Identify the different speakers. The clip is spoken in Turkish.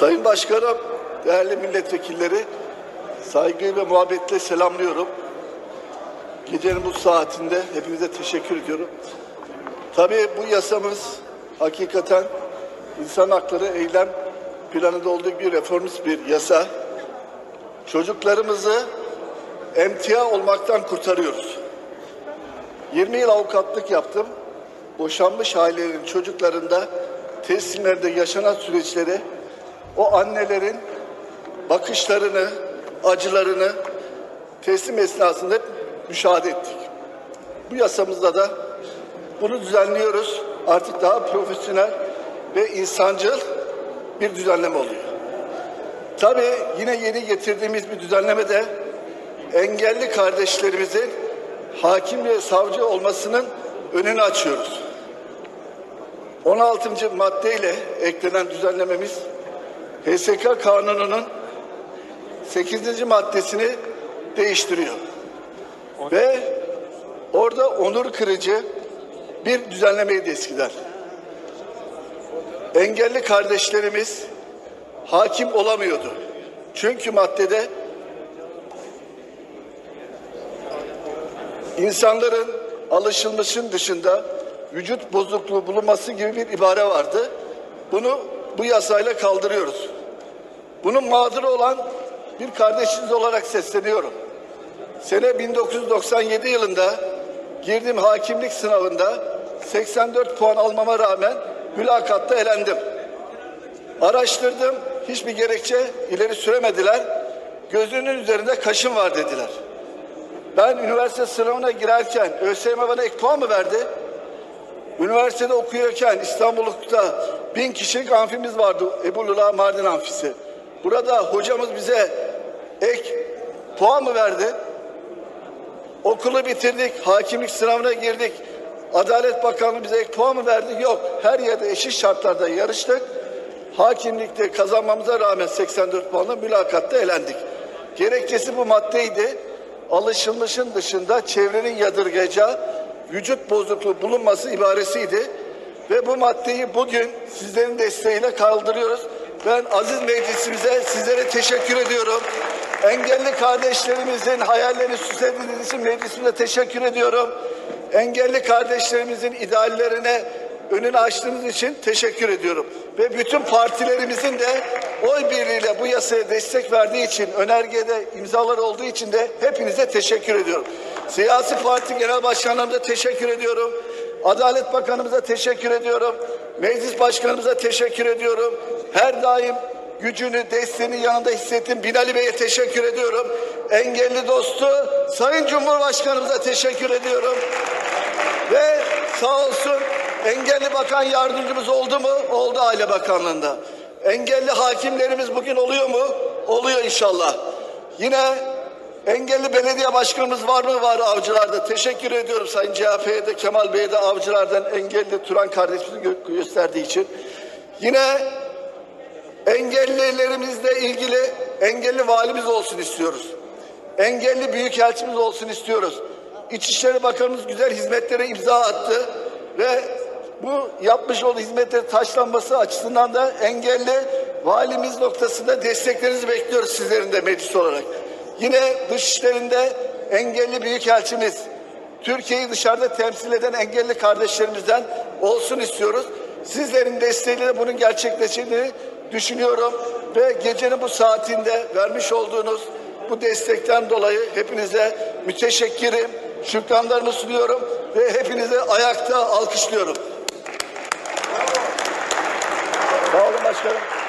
Speaker 1: Sayın Başkanım, değerli milletvekilleri, saygı ve muhabbetle selamlıyorum. Gecenin bu saatinde hepinize teşekkür ediyorum. Tabii bu yasamız hakikaten insan hakları eylem planında olduğu gibi reformist bir yasa. Çocuklarımızı emtia olmaktan kurtarıyoruz. 20 yıl avukatlık yaptım. Boşanmış ailelerin çocuklarında teslimlerde yaşanan süreçleri, o annelerin bakışlarını, acılarını teslim esnasında hep müşahede ettik. Bu yasamızda da bunu düzenliyoruz. Artık daha profesyonel ve insancıl bir düzenleme oluyor. Tabii yine yeni getirdiğimiz bir düzenleme de engelli kardeşlerimizin hakim ve savcı olmasının önünü açıyoruz. 16. maddeyle eklenen düzenlememiz HSK Kanunu'nun 8. maddesini değiştiriyor. Ve orada onur kırıcı bir düzenlemeyi de eskiden. Engelli kardeşlerimiz hakim olamıyordu. Çünkü maddede insanların alışılmışın dışında vücut bozukluğu bulunması gibi bir ibare vardı. Bunu bu yasayla kaldırıyoruz. Bunun mağduru olan bir kardeşiniz olarak sesleniyorum. Sene 1997 yılında girdiğim hakimlik sınavında 84 puan almama rağmen mülakatta elendim. Araştırdım, hiçbir gerekçe ileri süremediler. Gözünün üzerinde kaşın var dediler. Ben üniversite sınavına girerken ÖSYM bana ek puan mı verdi? Üniversitede okuyorken İstanbul'da 1000 kişilik amfimiz vardı, Ebu Lula Mardin Amfisi. Burada hocamız bize ek puan mı verdi? Okulu bitirdik, hakimlik sınavına girdik. Adalet Bakanlığı bize ek puan mı verdi? Yok. Her yerde eşit şartlarda yarıştık. Hakimlikte kazanmamıza rağmen 84 puanla mülakatta elendik. Gerekçesi bu maddeydi. Alışılmışın dışında çevrenin yadırgayacağı vücut bozukluğu bulunması ibaresiydi. Ve bu maddeyi bugün sizlerin desteğiyle kaldırıyoruz. Ben aziz meclisimize, sizlere teşekkür ediyorum. Engelli kardeşlerimizin hayallerini süslediğiniz için meclisimize teşekkür ediyorum. Engelli kardeşlerimizin ideallerine önünü açtığınız için teşekkür ediyorum. Ve bütün partilerimizin de oy birliğiyle bu yasaya destek verdiği için, önergede imzaları olduğu için de hepinize teşekkür ediyorum. Siyasi parti genel başkanlarımıza teşekkür ediyorum. Adalet Bakanımıza teşekkür ediyorum. Meclis Başkanımıza teşekkür ediyorum. Her daim gücünü, desteğini yanında hissettim. Binali Bey'e teşekkür ediyorum. Engelli dostu Sayın Cumhurbaşkanımıza teşekkür ediyorum. Ve sağ olsun engelli bakan yardımcımız oldu mu? Oldu Aile Bakanlığı'nda. Engelli hakimlerimiz bugün oluyor mu? Oluyor inşallah. Yine engelli belediye başkanımız var mı? Var Avcılar'da. Teşekkür ediyorum Sayın CHP'ye de Kemal Bey'e de Avcılar'dan engelli Turan kardeşimizi gösterdiği için. Yine engellilerimizle ilgili engelli valimiz olsun istiyoruz. Engelli büyükelçimiz olsun istiyoruz. İçişleri Bakanımız güzel hizmetlere imza attı ve bu yapmış olduğu hizmetlerin taşlanması açısından da engelli valimiz noktasında desteklerinizi bekliyoruz sizlerin de meclis olarak. Yine dışişlerinde engelli büyükelçimiz, Türkiye'yi dışarıda temsil eden engelli kardeşlerimizden olsun istiyoruz. Sizlerin desteğiyle bunun gerçekleştiğini düşünüyorum ve gecenin bu saatinde vermiş olduğunuz bu destekten dolayı hepinize müteşekkirim, şükranlarımı sunuyorum ve hepinize ayakta alkışlıyorum. Sağ olun başkanım.